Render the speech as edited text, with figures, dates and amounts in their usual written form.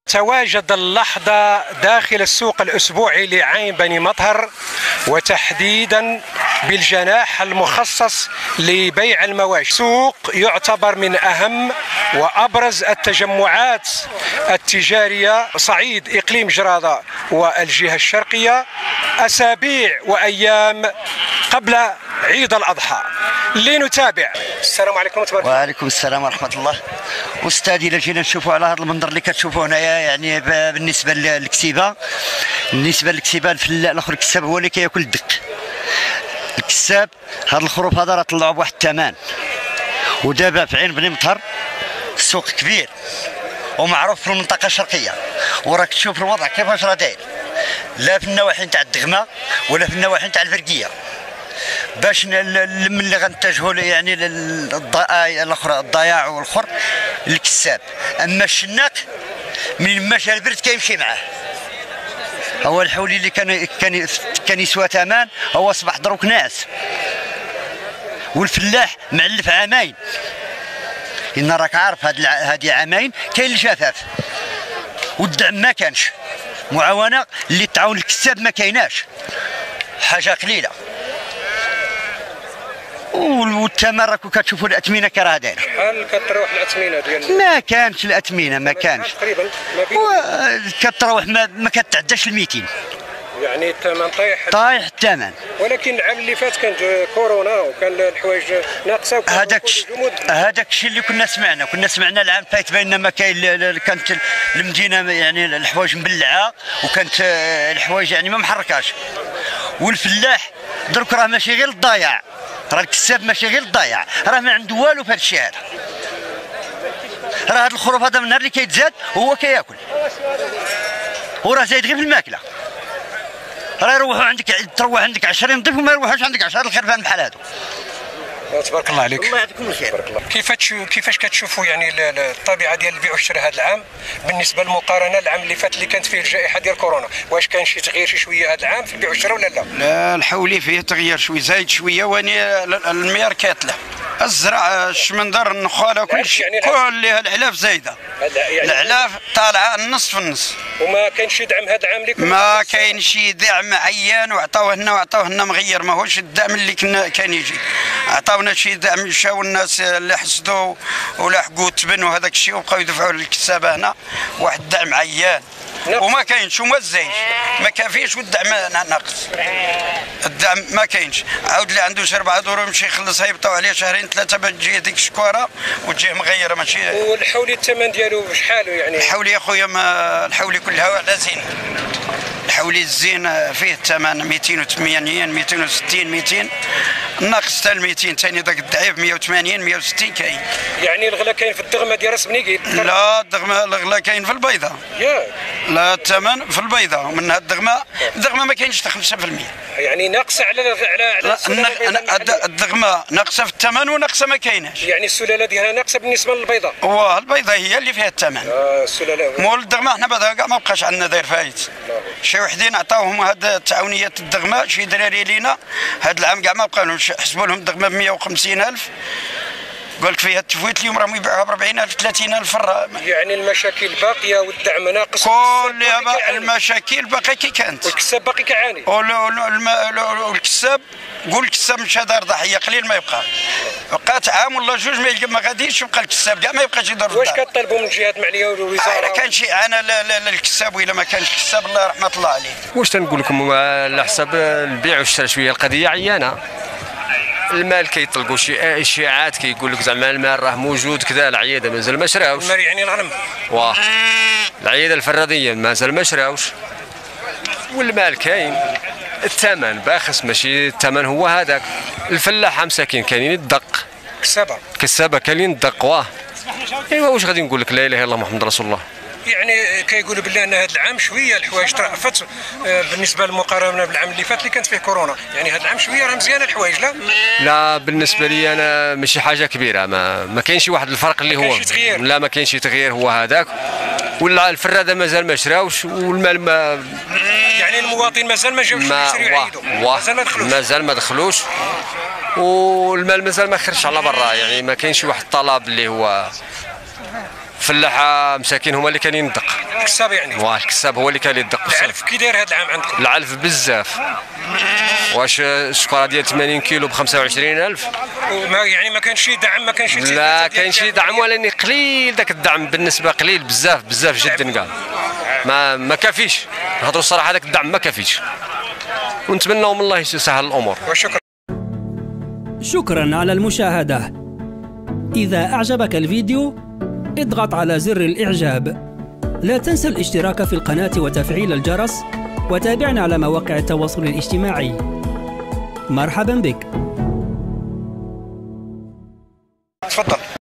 تواجد اللحظة داخل السوق الأسبوعي لعين بني مطهر، وتحديدا بالجناح المخصص لبيع المواشي. سوق يعتبر من أهم وأبرز التجمعات التجارية صعيد إقليم جرادة والجهة الشرقية، أسابيع وأيام قبل عيد الأضحى. لنتابع. السلام عليكم تبارك الله. وعليكم السلام ورحمة الله. أستاذي إلا جينا نشوفوا على هذا المنظر اللي كتشوفوه هنايا، يعني بالنسبة للكسيبة، الفلاح الآخر الكساب هو اللي كياكل الدق. الكساب هذا الخروف هذا راه طلعوا بواحد الثمن، ودابا في عين بني مطهر السوق كبير ومعروف في المنطقة الشرقية، وراك تشوف الوضع كيفاش راه داير، لا في النواحي نتاع الدغمة ولا في النواحي نتاع الفرقية، باش اللي غنتجهوا يعني الاخرى الضياع والاخر الكساب. اما الشناق من مشى البرد كيمشي معاه. هو الحولي اللي كان يسوى ثمن هو اصبح دروك ناعس، والفلاح معلف عامين. ان راك عارف هذه عامين كاين الجفاف والدعم ما كانش، معاونه اللي تعاون الكساب ما كايناش، حاجه قليله. والثمن راكم كتشوفوا الاثمنه كراها دايره. شحال كتروح الاثمنه ديال؟ ما كانش الاثمنه، ما كانش تقريبا كتروح ما كتعداش ال 200. يعني الثمن طايح الثمن. ولكن العام اللي فات كانت كورونا وكان الحوايج ناقصه. هذاك الشيء اللي كنا سمعنا العام فايت بيننا ما كاين، كانت المدينه يعني الحوايج مبلعه، وكانت الحوايج يعني ما محركاش. والفلاح درك راه ماشي غير الضياع، راه الكساب ماشي غير الضياع، راه ما عنده والو في هذا الشيء هذا. راه هذا الخروف هذا من النهار اللي كيتزاد وهو كياكل، وراه زايد غير في الماكله. راه تروح عندك 20 ضيف وما يروحوش عندك 10 الخرفان بحال هادو. تبارك الله عليك. الله يعطيكم الخير. كيفاش كتشوفوا يعني الطبيعه ديال البيع والشراء هذا العام بالنسبه للمقارنه العام اللي فات اللي كانت فيه الجائحه ديال كورونا؟ واش كان شي تغيير شي شويه هذا العام في البيع والشراء ولا لا؟ لا، الحولي فيه تغيير شويه، زايد شويه، واني الميار كاتله، الزرع، الشمندر، النخاله، كلشي يعني كلها العلاف زايده. يعني العلاف طالعه النص في النص. وما كاينش شي دعم هذا العام لكم؟ ما كاين شي دعم عيان، وعطاوه لنا مغير، ماهوش الدعم اللي كان يجي. عطاونا شي دعم، مشاو الناس اللي حسدوا ولحقوا التبن وهذاك الشيء وبقاو يدفعوا للكسابه هنا واحد الدعم عيان. وما كاينش وما زايدش، ما كافيش، والدعم ناقص. الدعم ما كاينش. عاود اللي عنده شي 4 دور يمشي يخلصها، يبطاو عليه شهرين 3 باش تجي هذيك الشكوره وتجيه مغيره ماشي. والحولي الثمن ديالو شحالو يعني؟ الحولي يا خويا الحولي كلها على زين. الحولي الزين فيه الثمن 280 260 200، الناقص حتى 200 ثاني، ذاك الضعيف 180 160 كاين. يعني الغلا كاين في الدغمه ديال راس بنيكيت؟ لا، الغلا كاين في البيضه. لا، الثمن في البيضه، ومنها الدغمه ما كاينش حتى 5%. يعني ناقصه على الدغمه ناقصه في الثمن وناقصه ما كايناش. يعني السلاله ديالها ناقصه بالنسبه للبيضه؟ البيضه هي اللي فيها الثمن. السلاله مول الدغمه حنا بعدا كاع ما بقاش عندنا داير فايت. شي وحدين عطاوهم هاد التعاونيات الدغمه، شي دراري لينا هاد العام كاع ما بقالهمش، حسبوا لهم الدغمه ب 150,000، قال لك فيها التفويت، اليوم راهم يبيعوها ب 40,000 30,000 فرة. يعني المشاكل باقيه والدعم ناقص، كل المشاكل باقيه كي كانت، والكساب باقي كيعاني. والكساب قول الكساب مشى دار ضحيه قليل ما يبقى، بقات عام ولا جوج ما غاديش يبقى الكساب كاع ما يبقاش يدور. واش كطالبوا من الجهات المعنيه والوزاره؟ كان شي انا للكساب، ولا ما كانش الكساب الله رحمه الله عليه. واش تنقول لكم على حسب البيع والشراء شويه القضيه عيانه. المال كيطلقوا شي اشاعات كيقول لك زعما المال راه موجود كذا، العياده مازال ما شراوش. المال يعني الغنم. العياده الفراديه مازال ما شراوش، والمال كاين، الثمن باخس، ماشي الثمن هو هذاك. الفلاحه مساكين كاينين الدق، كسابه كاينين الدق. ايوا واش غادي نقول لك؟ لا اله الا الله محمد رسول الله. يعني كيقولوا بالله ان هذا العام شويه الحوايج ترأفت بالنسبه للمقارنه بالعام اللي فات اللي كانت فيه كورونا، يعني هذا العام شويه راه مزيانه الحوايج. لا بالنسبه لي انا ماشي حاجه كبيره، ما كاينش شي واحد الفرق اللي هو. لا ما كاينش تغيير، هو هذاك. ولا الفراده مازال ما شراوش، والمال ما، يعني المواطن مازال ما جاوش يشريو يعيدوا، مازال ما دخلوش، والمال مازال ما خرجش على برا، يعني ما كاينش واحد الطلب اللي هو الفلاحه مساكين هما اللي كاينين الدق. الكساب يعني. الكساب هو اللي كاين يدق. العلف كي داير هذا العام عندكم؟ العلف بزاف. واش الشكاره ديال 80 كيلو ب 25,000؟ ما كانش شي دعم، ما كانش شي لا كاين شي دعم، ولكن قليل داك الدعم بالنسبه، قليل بزاف بزاف جدا كاع. ما كافيش، نهضروا الصراحه داك الدعم ما كافيش، ونتمنوا من الله يسهل الامور. وشكرا. شكرا على المشاهدة. إذا أعجبك الفيديو اضغط على زر الإعجاب. لا تنسى الاشتراك في القناة وتفعيل الجرس، وتابعنا على مواقع التواصل الاجتماعي. مرحبا بك. تفضل.